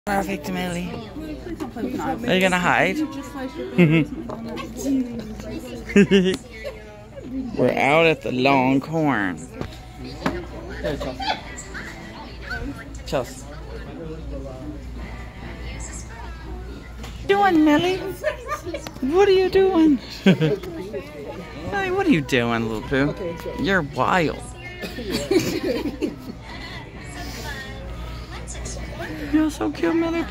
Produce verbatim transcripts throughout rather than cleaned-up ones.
Perfect, Millie. Are you gonna hide? We're out at the Longhorn. Here, Chelsea. Chelsea. Doing, Millie? What are you doing? Millie, what are you doing, little poo? You're wild. You're so cute, Millie.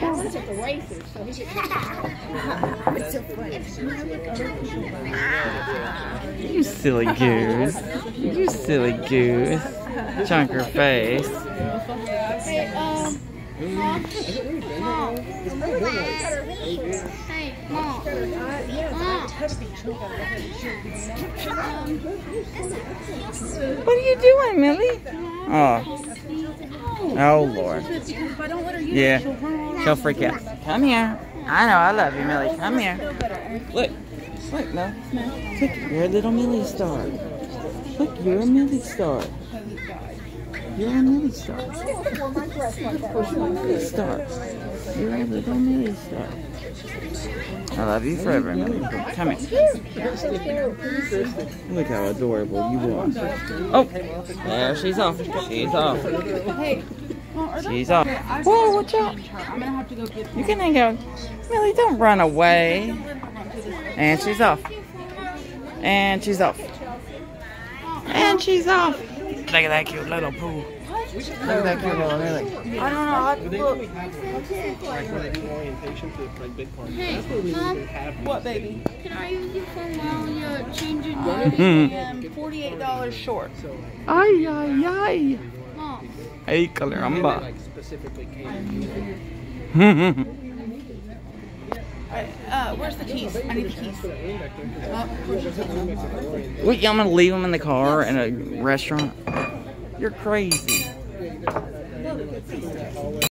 You silly goose. You silly goose. Chunker face. Hey, um, Mom. Mom. Hey, Mom. Mom. What are you doing, Millie? Oh. Oh, Lord. Yeah. She'll freak out. Come here. I know, I love you, Millie. Come here. Look. Look, no. Look, you're a little Millie star. Look, you're a Millie star. You're a Millie star. You're a Millie star. You're a little Millie star. I love you forever, Millie. Come here. Look how adorable you are. Oh, there she's off. She's off. She's off. Whoa, watch out. You can hang out. Millie, don't run away. And she's off. And she's off. And she's off. Look at that cute little poo. Look at that cute little Millie. I don't know how to look. Hey, Mom. What, baby? Can I use your phone while you're changing I your am forty-eight dollars short. Ay, ay, ay. Mom. Ay, caramba. Uh, where's the keys? I need the keys. Oh, Wait, I'm gonna leave them in the car in a restaurant? You're crazy.